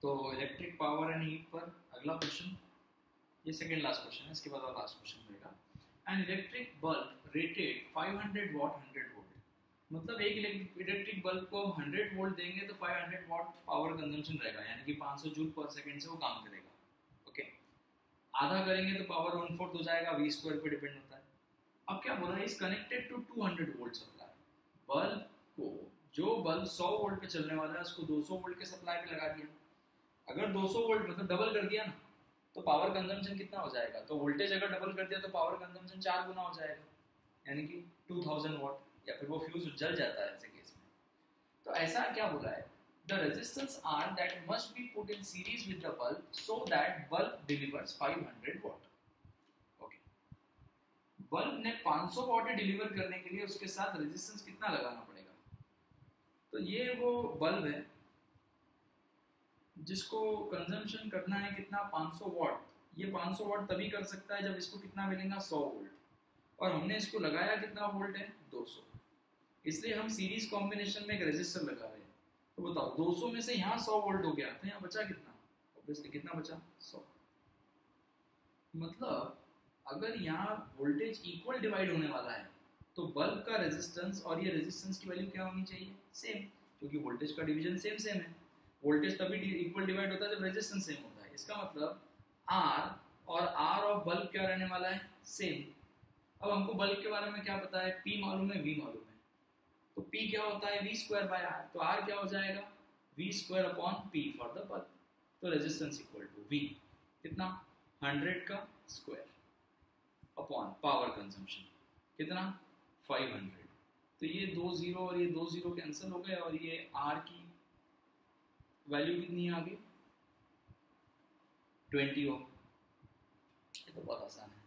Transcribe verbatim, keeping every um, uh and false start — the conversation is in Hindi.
तो इलेक्ट्रिक पावर एंड हीट पर अगला क्वेश्चन, ये सेकेंड लास्ट क्वेश्चन है, इसके बाद और लास्ट क्वेश्चन रहेगा। An electric bulb rated five hundred watt hundred volt, मतलब एक इलेक्ट्रिक बल्ब को हम हंड्रेड वोल्ट देंगे तो five hundred watt power consumption रहेगा, यानी कि पाँच सौ जूल पर सेकंड से वो काम करेगा। ओके, आधा करेंगे तो पावर वन फोर्थ हो जाएगा, वी स्क्वायर पे डिपेंड होता है। अब क्या बोला है, is connected to two hundred volt supply. Bulb को, जो बल्ब सौ वोल्ट पे चलने वाला है उसको दो सौ वोल्ट के सप्लाई पे लगा दिया। अगर दो सौ वोल्ट मतलब डबल कर दिया ना, तो पावर कंजम्पशन कितना हो जाएगा, तो वोल्टेज अगर डबल कर दिया तो पावर कंजम्पशन चार गुना हो जाएगा, यानी कि टू थाउजेंड वॉट, या फिर वो फ्यूज जल जाता है ऐसे केस में। तो ऐसा क्या बोला है, the resistance R that must be put in series with the bulb so that bulb delivers five hundred watt. Okay, bulb ने पाँच सौ वॉट डिलीवर करने के लिए उसके साथ रेजिस्टेंस कितना लगाना पड़ेगा। तो ये वो बल्ब है जिसको कंजम्पशन करना है कितना, पाँच सौ वॉट। ये पाँच सौ वॉट तभी कर सकता है जब इसको कितना मिलेगा, सौ वोल्ट, और हमने इसको लगाया कितना वोल्ट है, दो सौ। इसलिए हम सीरीज कॉम्बिनेशन में एक रेजिस्टर लगा रहे हैं। तो बताओ दो सौ में से यहाँ सौ वोल्ट हो गया, तो यहाँ बचा कितना, ऑब्वियसली कितना बचा, सौ। मतलब अगर यहाँ वोल्टेज इक्वल डिवाइड होने वाला है तो बल्ब का रेजिस्टेंस और ये रेजिस्टेंस की वैल्यू क्या होनी चाहिए, सेम, क्योंकि वोल्टेज का डिवीजन सेम सेम है। वोल्टेज तभी इक्वल डिवाइड होता है जब रेजिस्टेंस सेम होता है। इसका मतलब R और R ऑफ बल्ब क्या रहने वाला है, सेम। अब हमको बल्ब के बारे में क्या पता है, P मालूम है, V मालूम है, तो P क्या होता है, V स्क्वायर बाय R, तो R क्या हो जाएगा, V square upon P for the bulb. तो रेजिस्टेंस इक्वल टू V कितना, हंड्रेड का स्क्वायर अपॉन पावर कंजम्पशन कितना, फाइव हंड्रेड। तो ये दो जीरो और ये दो जीरो कैंसिल हो गए, और ये R की वैल्यू कितनी है आगे, ट्वेंटी हो। ये तो बहुत आसान है।